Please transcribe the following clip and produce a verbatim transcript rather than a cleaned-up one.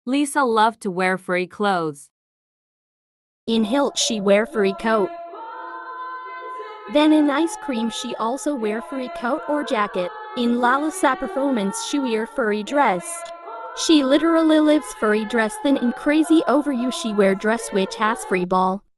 Lisa loved to wear furry clothes. In Hilt she wear furry coat. Then in ice cream she also wear furry coat or jacket. In Lalisa performance she wear furry dress. She literally lives furry dress. Then in Crazy Over You she wear dress which has free ball.